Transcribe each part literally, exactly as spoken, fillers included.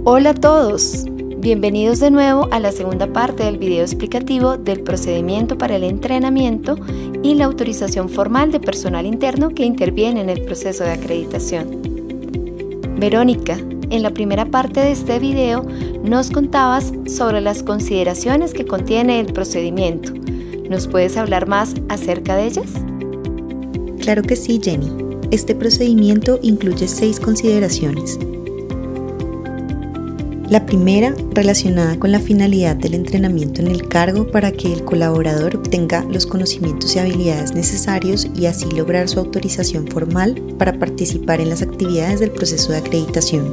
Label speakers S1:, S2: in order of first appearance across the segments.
S1: Hola a todos, bienvenidos de nuevo a la segunda parte del video explicativo del procedimiento para el entrenamiento y la autorización formal de personal interno que interviene en el proceso de acreditación. Verónica, en la primera parte de este video nos contabas sobre las consideraciones que contiene el procedimiento. ¿Nos puedes hablar más acerca de ellas?
S2: Claro que sí, Jenny. Este procedimiento incluye seis consideraciones. La primera, relacionada con la finalidad del entrenamiento en el cargo para que el colaborador obtenga los conocimientos y habilidades necesarios y así lograr su autorización formal para participar en las actividades del proceso de acreditación.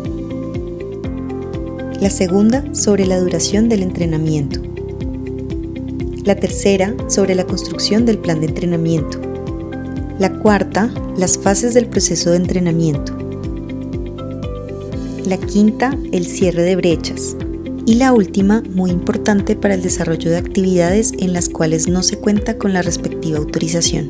S2: La segunda, sobre la duración del entrenamiento. La tercera, sobre la construcción del plan de entrenamiento. La cuarta, las fases del proceso de entrenamiento. La quinta, el cierre de brechas. Y la última, muy importante para el desarrollo de actividades en las cuales no se cuenta con la respectiva autorización.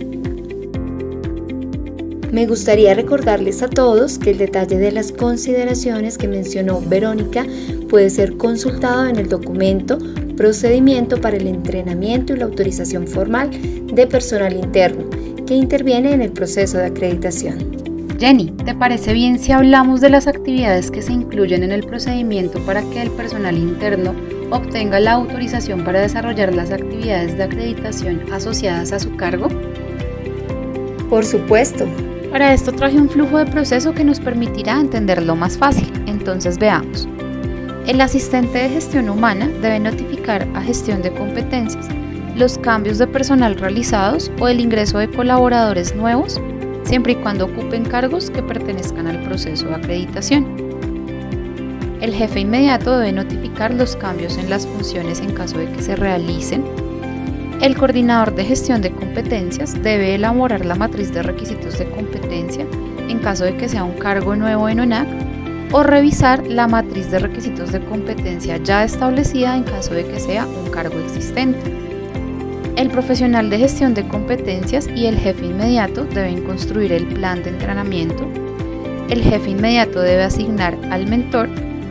S1: Me gustaría recordarles a todos que el detalle de las consideraciones que mencionó Verónica puede ser consultado en el documento Procedimiento para el entrenamiento y la autorización formal de personal interno que interviene en el proceso de acreditación.
S3: Jenny, ¿te parece bien si hablamos de las actividades que se incluyen en el procedimiento para que el personal interno obtenga la autorización para desarrollar las actividades de acreditación asociadas a su cargo?
S1: Por supuesto.
S3: Para esto traje un flujo de proceso que nos permitirá entenderlo más fácil. Entonces veamos. El asistente de gestión humana debe notificar a gestión de competencias los cambios de personal realizados o el ingreso de colaboradores nuevos, siempre y cuando ocupen cargos que pertenezcan al proceso de acreditación. El jefe inmediato debe notificar los cambios en las funciones en caso de que se realicen. El coordinador de gestión de competencias debe elaborar la matriz de requisitos de competencia en caso de que sea un cargo nuevo en O N A C o revisar la matriz de requisitos de competencia ya establecida en caso de que sea un cargo existente. El profesional de gestión de competencias y el jefe inmediato deben construir el plan de entrenamiento. El jefe inmediato debe asignar al mentor.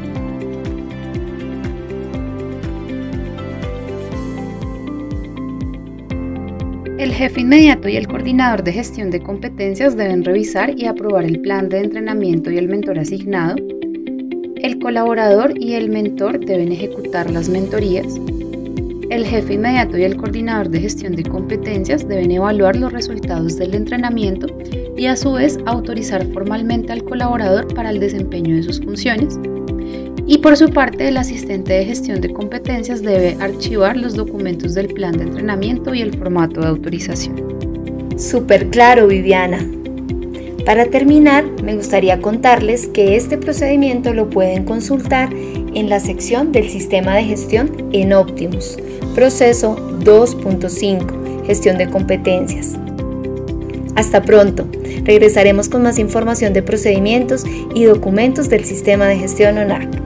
S3: El jefe inmediato y el coordinador de gestión de competencias deben revisar y aprobar el plan de entrenamiento y el mentor asignado. El colaborador y el mentor deben ejecutar las mentorías. El jefe inmediato y el coordinador de gestión de competencias deben evaluar los resultados del entrenamiento y a su vez autorizar formalmente al colaborador para el desempeño de sus funciones. Y por su parte, el asistente de gestión de competencias debe archivar los documentos del plan de entrenamiento y el formato de autorización.
S1: Súper claro, Viviana. Para terminar, me gustaría contarles que este procedimiento lo pueden consultar en la sección del sistema de gestión en Optimus, proceso dos punto cinco, gestión de competencias. Hasta pronto, regresaremos con más información de procedimientos y documentos del sistema de gestión O N A C.